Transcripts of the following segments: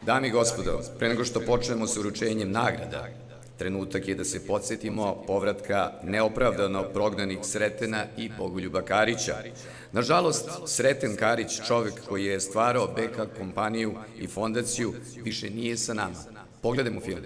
Dame i gospodo, pre nego što počnemo s uručenjem nagrada, trenutak je da se podsjetimo povratka neopravdano prognanih Sretena i Bogoljuba Karića. Nažalost, Sreten Karić, čovek koji je stvarao BK kompaniju i fondaciju, više nije sa nama. Pogledajmo film.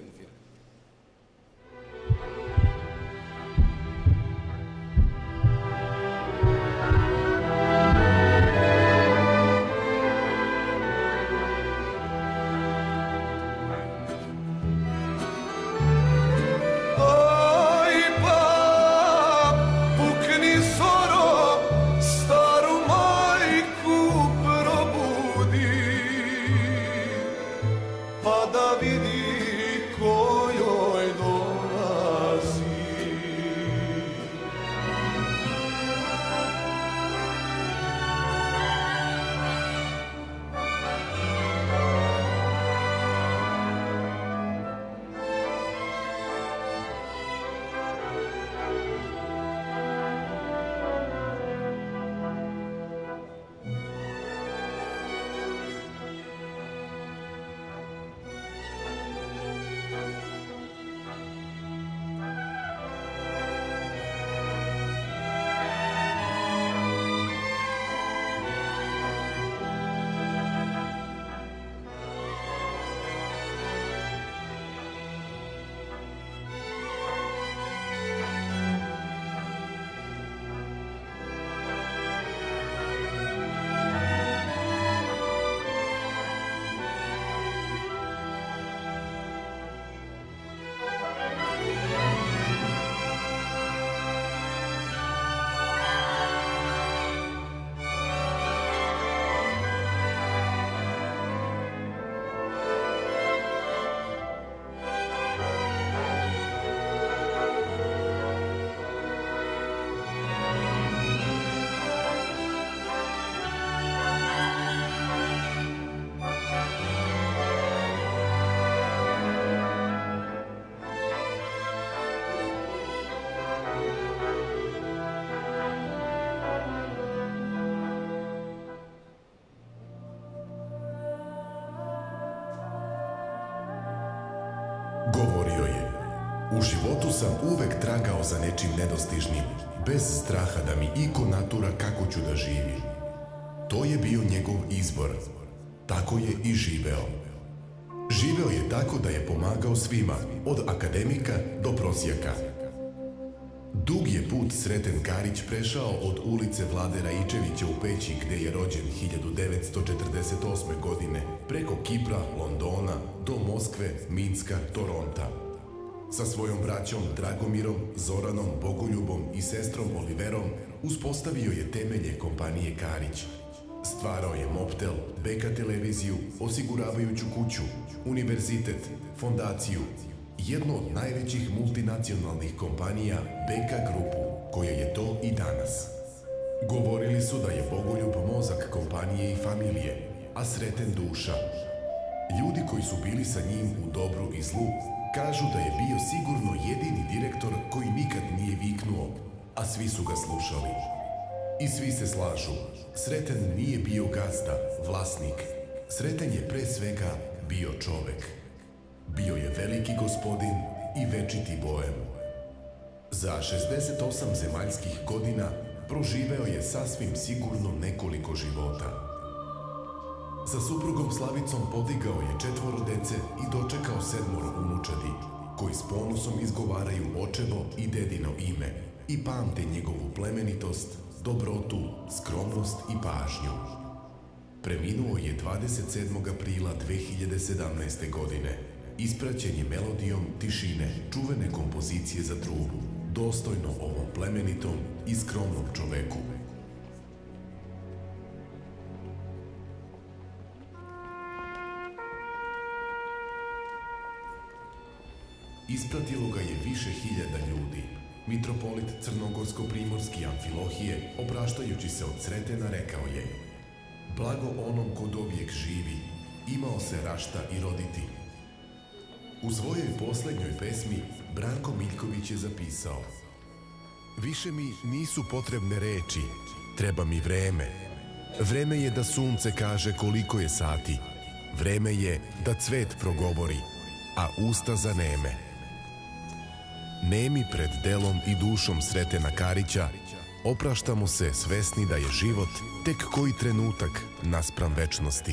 Govorio je, u životu sam uvek tragao za nečim nedostižnim, bez straha da mi iko natura kako ću da živim. To je bio njegov izbor. Tako je i živeo. Živeo je tako da je pomagao svima, od akademika do prosjaka. Dug je put Sreten Karić prešao od ulice Vlade Raičevića u Peći, gde je rođen 1948. godine, preko Kipra, Londona, do Moskve, Minska, Toronta. Sa svojom braćom Dragomirom, Zoranom, Bogoljubom i sestrom Oliverom uspostavio je temelje kompanije Karić. Stvarao je Mobtel, BK televiziju, osiguravajuću kuću, univerzitet, fondaciju, jednu od najvećih multinacionalnih kompanija, BK grupu, koja je to i danas. Govorili su da je Bogoljub mozak kompanije i familije, a Sreten duša. Ljudi koji su bili sa njim u dobru i zlu kažu da je bio sigurno jedini direktor koji nikad nije viknuo, a svi su ga slušali. I svi se slažu, Sreten nije bio gazda, vlasnik. Sreten je pre svega bio čovek. Bio je veliki gospodin i večiti boem. Za 68 zemaljskih godina proživeo je sasvim sigurno nekoliko života. Sa suprugom Slavicom podigao je 4 dece i dočekao 7 unučadi, koji s ponosom izgovaraju očevo i dedino ime i pamte njegovu plemenitost, dobrotu, skromnost i pažnju. Preminuo je 27. aprila 2017. godine, ispraćen je melodijom Tišine, čuvene kompozicije za trubu, dostojno ovom plemenitom i skromnom čoveku. Ispratilo ga je više hiljada ljudi. Mitropolit Crnogorsko-Primorski Amfilohije, opraštajući se od Sretena, rekao je: blago onom ko dovijek živi, imao se rašta i roditi. U svojoj poslednjoj pesmi Branko Miljković je zapisao: više mi nisu potrebne reči, treba mi vreme. Vreme je da sunce kaže koliko je sati. vreme je da cvet progovori, a usta zaneme. Nemi pred delom i dušom Sretena Karića, opraštamo se svesni da je život tek koji trenutak naspram večnosti.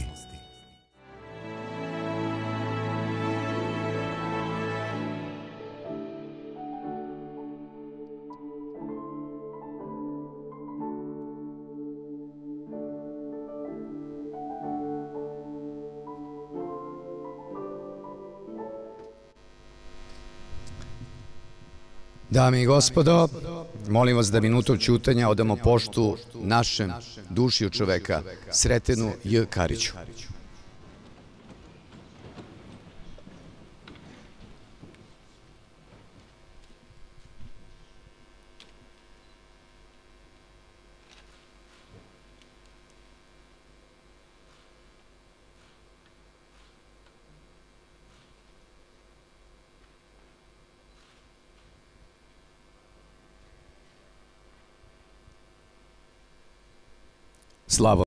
Dame i gospodo, molim vas da minutom ćutanja odamo poštu našem dušiju čoveka, Sretenu J. Kariću. Slava